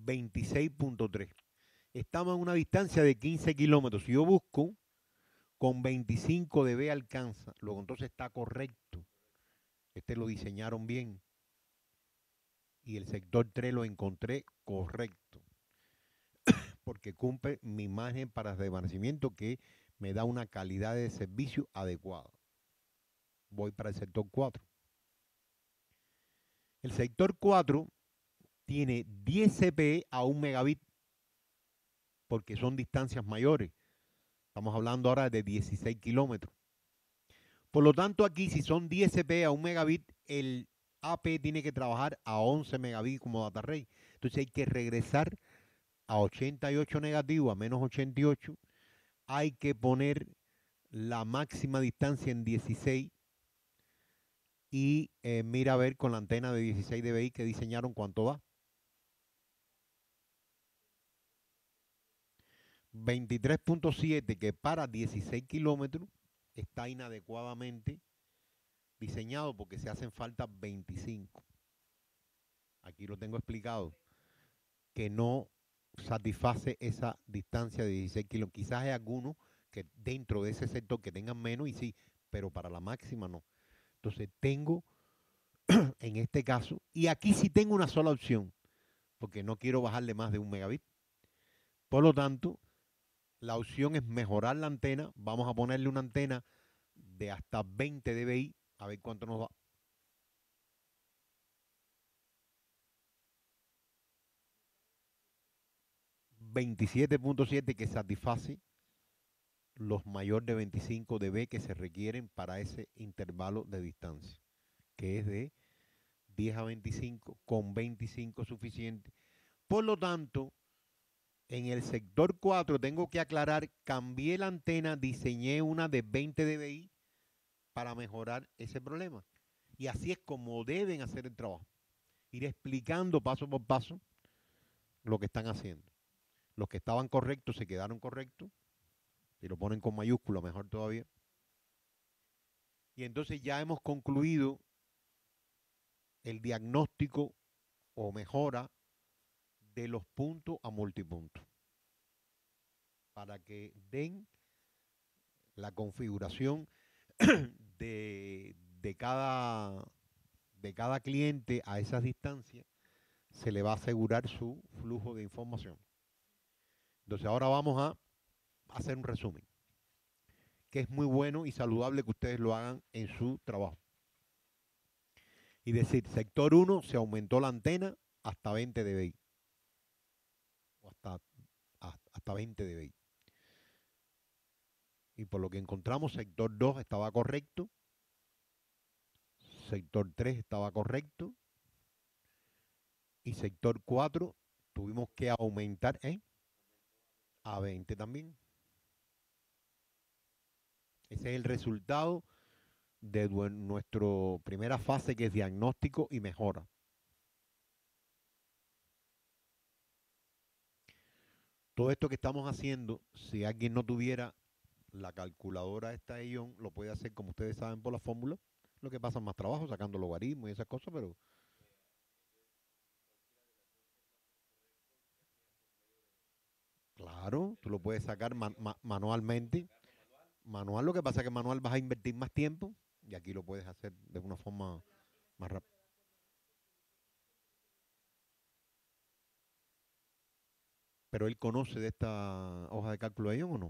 26.3. Estamos a una distancia de 15 kilómetros. Si yo busco con 25 dB alcanza, luego entonces está correcto. Este lo diseñaron bien. Y el sector 3 lo encontré correcto. Porque cumple mi margen para desvanecimiento que me da una calidad de servicio adecuada. Voy para el sector 4. El sector 4 tiene 10 CPE a 1 megabit porque son distancias mayores. Estamos hablando ahora de 16 kilómetros. Por lo tanto, aquí si son 10 CPE a 1 megabit, el AP tiene que trabajar a 11 megabits como data rate. Entonces hay que regresar a 88 negativo, a menos 88. Hay que poner la máxima distancia en 16 y mira a ver con la antena de 16 dBi que diseñaron cuánto va. 23.7 que para 16 kilómetros está inadecuadamente diseñado porque se hacen falta 25. Aquí lo tengo explicado, que no satisface esa distancia de 16 kilómetros. Quizás hay algunos que dentro de ese sector que tengan menos y sí, pero para la máxima no. Entonces tengo en este caso, y aquí sí tengo una sola opción, porque no quiero bajarle más de 1 megabit. Por lo tanto, la opción es mejorar la antena. Vamos a ponerle una antena de hasta 20 dBi, a ver cuánto nos va. 27.7 que satisface los mayores de 25 dB que se requieren para ese intervalo de distancia, que es de 10 a 25, con 25 suficiente. Por lo tanto, en el sector 4 tengo que aclarar, cambié la antena, diseñé una de 20 dBi para mejorar ese problema. Y así es como deben hacer el trabajo. Ir explicando paso por paso lo que están haciendo. Los que estaban correctos se quedaron correctos. Si lo ponen con mayúscula, mejor todavía. Y entonces ya hemos concluido el diagnóstico o mejora de los puntos a multipuntos. Para que den la configuración de cada cliente a esas distancias, se le va a asegurar su flujo de información. Entonces ahora vamos a hacer un resumen, que es muy bueno y saludable que ustedes lo hagan en su trabajo. Y decir, sector 1 se aumentó la antena hasta 20 dBi. O hasta 20 dBi. Y por lo que encontramos, sector 2 estaba correcto. Sector 3 estaba correcto. Y sector 4 tuvimos que aumentar a 20 también. Ese es el resultado de nuestra primera fase, que es diagnóstico y mejora. Todo esto que estamos haciendo, si alguien no tuviera la calculadora esta de ION, lo puede hacer como ustedes saben por la fórmula. Lo que pasa es más trabajo sacando logaritmos y esas cosas, pero claro, tú lo puedes sacar manualmente. Manual, lo que pasa es que manual vas a invertir más tiempo y aquí lo puedes hacer de una forma más rápida. Pero él conoce de esta hoja de cálculo de ION o no.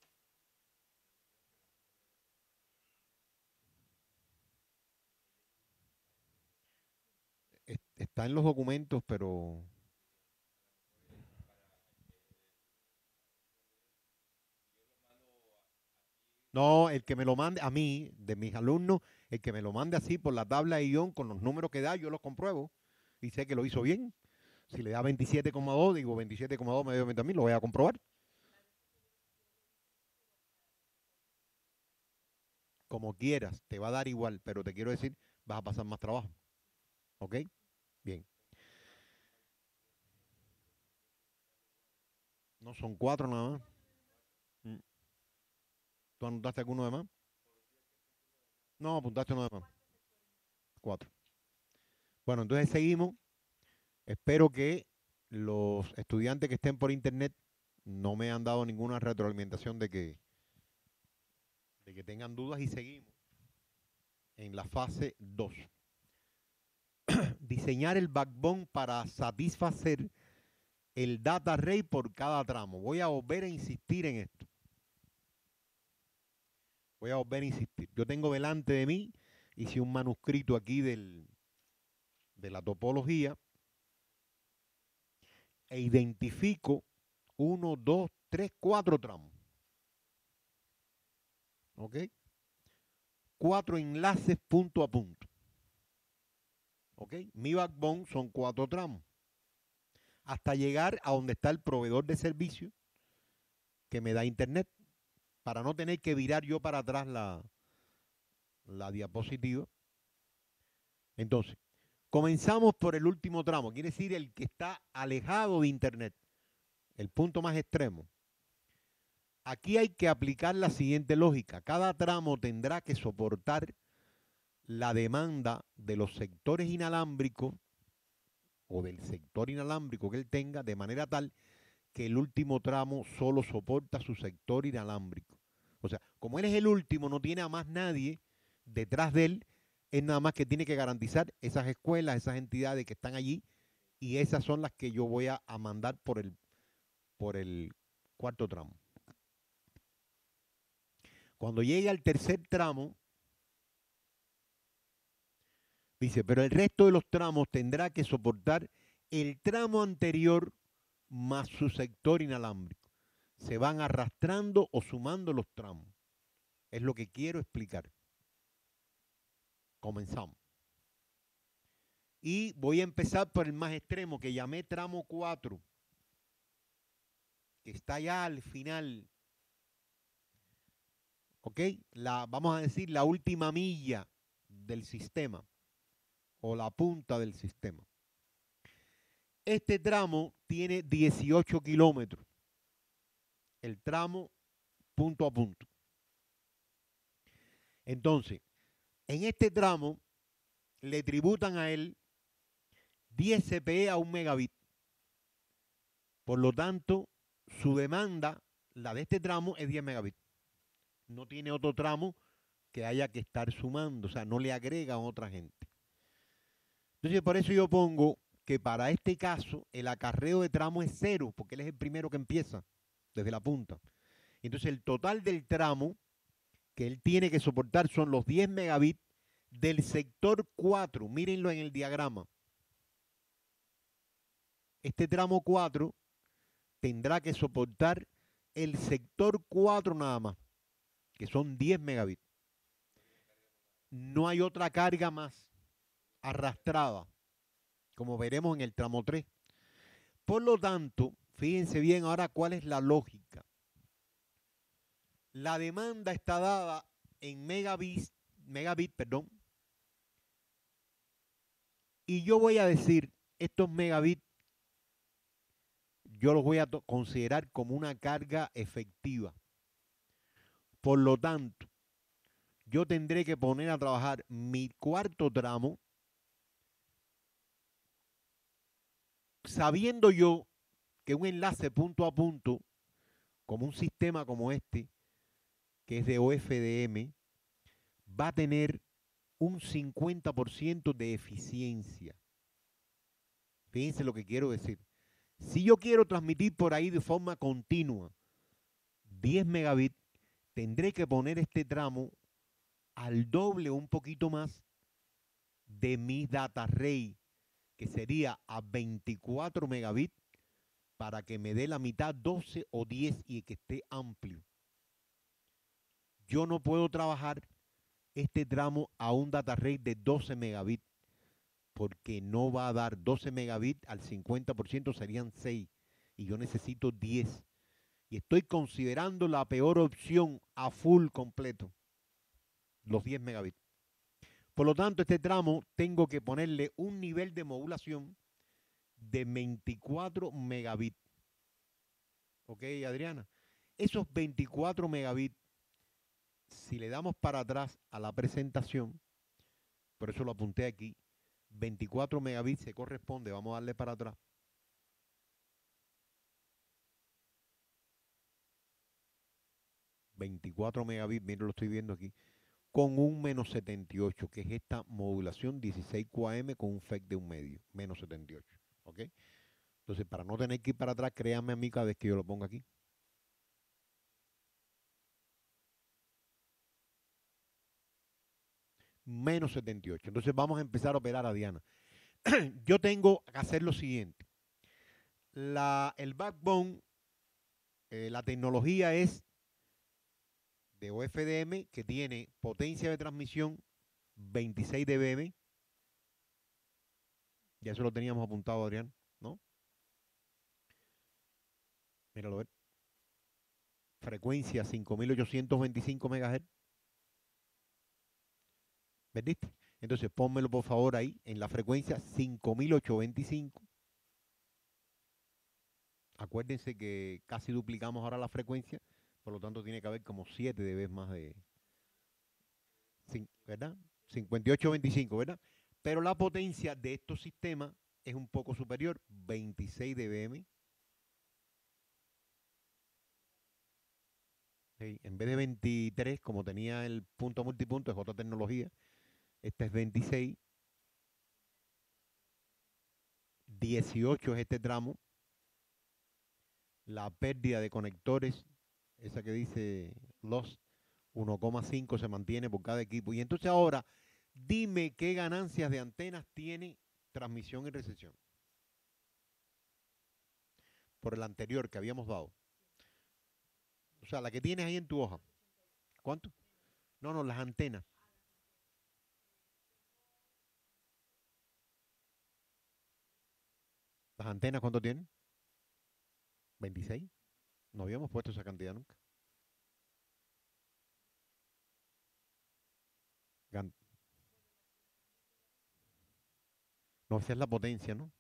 Está en los documentos, pero no, el que me lo mande a mí, de mis alumnos, el que me lo mande así por la tabla de guión con los números que da, yo los compruebo y sé que lo hizo bien. Si le da 27,2, digo 27,2 me dio 20.000, lo voy a comprobar. Como quieras, te va a dar igual, pero te quiero decir, vas a pasar más trabajo. ¿Ok? Bien. No son cuatro nada más. Mm. ¿Tú anotaste alguno de más? No, apuntaste uno de más. Cuatro. Bueno, entonces seguimos. Espero que los estudiantes que estén por internet no me han dado ninguna retroalimentación de que tengan dudas y seguimos en la fase 2. Diseñar el backbone para satisfacer el data array por cada tramo. Voy a volver a insistir en esto. Voy a volver a insistir. Yo tengo delante de mí, hice un manuscrito aquí de la topología e identifico 1, 2, 3, 4 tramos. ¿Ok? 4 enlaces punto a punto. ¿Ok? Mi backbone son 4 tramos. Hasta llegar a donde está el proveedor de servicio que me da internet, para no tener que virar yo para atrás la diapositiva. Entonces, comenzamos por el último tramo, quiere decir el que está alejado de internet, el punto más extremo. Aquí hay que aplicar la siguiente lógica. Cada tramo tendrá que soportar la demanda de los sectores inalámbricos o del sector inalámbrico que él tenga, de manera tal que el último tramo solo soporta su sector inalámbrico. O sea, como él es el último, no tiene a más nadie detrás de él, es nada más que tiene que garantizar esas escuelas, esas entidades que están allí, y esas son las que yo voy a mandar por el cuarto tramo. Cuando llegue al tercer tramo, dice, pero el resto de los tramos tendrá que soportar el tramo anterior más su sector inalámbrico. Se van arrastrando o sumando los tramos. Es lo que quiero explicar. Comenzamos. Y voy a empezar por el más extremo, que llamé tramo 4, que está ya al final. ¿Ok? Vamos a decir la última milla del sistema o la punta del sistema. Este tramo tiene 18 kilómetros. El tramo punto a punto. Entonces, en este tramo le tributan a él 10 CPE a 1 megabit. Por lo tanto, su demanda, la de este tramo, es 10 megabits. No tiene otro tramo que haya que estar sumando, o sea, no le agrega a otra gente. Entonces, por eso yo pongo que para este caso el acarreo de tramo es 0, porque él es el primero que empieza desde la punta. Entonces, el total del tramo que él tiene que soportar son los 10 megabits del sector 4. Mírenlo en el diagrama. Este tramo 4 tendrá que soportar el sector 4 nada más, que son 10 megabits. No hay otra carga más arrastrada, como veremos en el tramo 3. Por lo tanto, fíjense bien ahora cuál es la lógica. La demanda está dada en megabit, y yo voy a decir, estos megabits yo los voy a considerar como una carga efectiva. Por lo tanto, yo tendré que poner a trabajar mi cuarto tramo, sabiendo yo que un enlace punto a punto, como un sistema como este, que es de OFDM, va a tener un 50% de eficiencia. Fíjense lo que quiero decir. Si yo quiero transmitir por ahí de forma continua 10 megabits, tendré que poner este tramo al doble o un poquito más de mi data array, que sería a 24 megabits, para que me dé la mitad, 12 o 10, y que esté amplio. Yo no puedo trabajar este tramo a un data array de 12 megabits, porque no va a dar 12 megabits al 50%, serían 6, y yo necesito 10. Y estoy considerando la peor opción a full completo, los 10 megabits. Por lo tanto, este tramo tengo que ponerle un nivel de modulación de 24 megabits. ¿Ok, Adriana? Esos 24 megabits, si le damos para atrás a la presentación, por eso lo apunté aquí, 24 megabits se corresponde, vamos a darle para atrás, 24 megabits, miren, lo estoy viendo aquí, con un menos 78, que es esta modulación 16 QAM con un FEC de un medio, menos 78. ¿Ok? Entonces, para no tener que ir para atrás, créanme a mí cada vez que yo lo ponga aquí. Menos 78. Entonces, vamos a empezar a operar a Diana. Yo tengo que hacer lo siguiente. El backbone, la tecnología es de OFDM que tiene potencia de transmisión 26 dBm. Ya eso lo teníamos apuntado, Adrián, ¿no? Míralo, a ver. Frecuencia 5825 MHz. ¿Vendiste? Entonces pónmelo por favor ahí en la frecuencia 5825. Acuérdense que casi duplicamos ahora la frecuencia, por lo tanto tiene que haber como 7 dB más de, ¿verdad? 5825, ¿verdad? Pero la potencia de estos sistemas es un poco superior, 26 dBm. ¿Sí? En vez de 23, como tenía el punto multipunto, es otra tecnología. Esta es 26. 18 es este tramo. La pérdida de conectores, esa que dice loss, 1,5 se mantiene por cada equipo. Y entonces ahora, dime qué ganancias de antenas tiene transmisión y recepción. Por el anterior que habíamos dado. O sea, la que tienes ahí en tu hoja. ¿Cuánto? No, no, las antenas. ¿Las antenas cuánto tienen? 26. No habíamos puesto esa cantidad nunca. Gan- No, esa es la potencia, ¿no?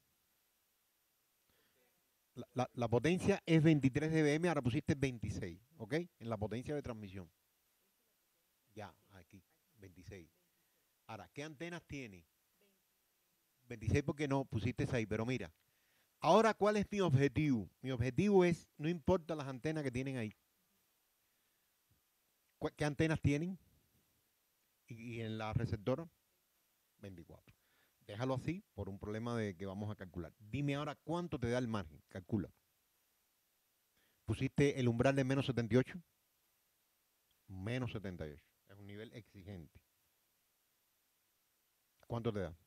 La potencia es 23 dBm, ahora pusiste 26, ¿ok? En la potencia de transmisión. Ya, aquí, 26. Ahora, ¿qué antenas tiene? 26 porque no pusiste ahí, pero mira. Ahora, ¿cuál es mi objetivo? Mi objetivo es, no importa las antenas que tienen ahí. ¿Qué antenas tienen? Y en la receptora, 24. Déjalo así por un problema de que vamos a calcular. Dime ahora cuánto te da el margen. Calcula. ¿Pusiste el umbral de menos 78? Menos 78. Es un nivel exigente. ¿Cuánto te da?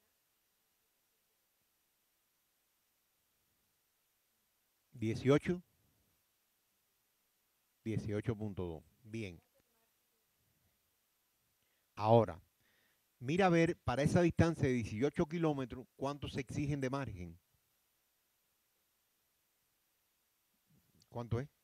18. 18.2. Bien. Ahora, mira a ver para esa distancia de 18 kilómetros cuánto se exigen de margen. ¿Cuánto es?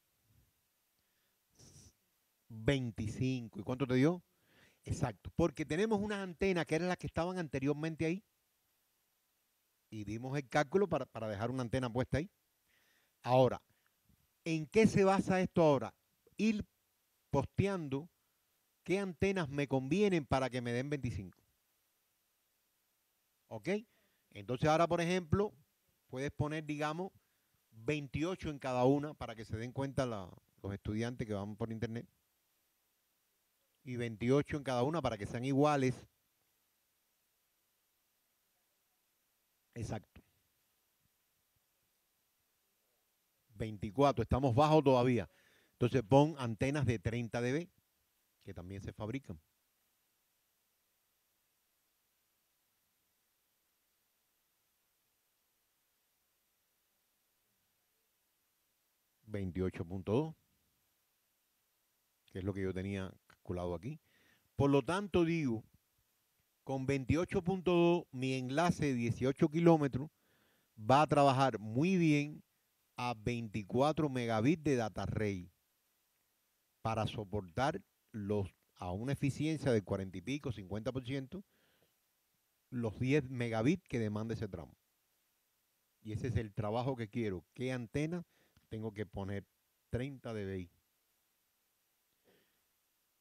25. ¿Y cuánto te dio? Exacto. Porque tenemos unas antenas que eran las que estaban anteriormente ahí y dimos el cálculo para dejar una antena puesta ahí. Ahora, ¿en qué se basa esto ahora? Ir posteando qué antenas me convienen para que me den 25. ¿Ok? Entonces ahora, por ejemplo, puedes poner, digamos, 28 en cada una para que se den cuenta los estudiantes que van por internet. Y 28 en cada una para que sean iguales. Exacto. 24, estamos bajo todavía. Entonces pon antenas de 30 dB, que también se fabrican. 28.2, que es lo que yo tenía calculado aquí. Por lo tanto, digo, con 28.2, mi enlace de 18 kilómetros va a trabajar muy bien a 24 megabits de data rate para soportar a una eficiencia del 40 y pico, 50%, los 10 megabits que demanda ese tramo. Y ese es el trabajo que quiero. ¿Qué antena tengo que poner? 30 dBi.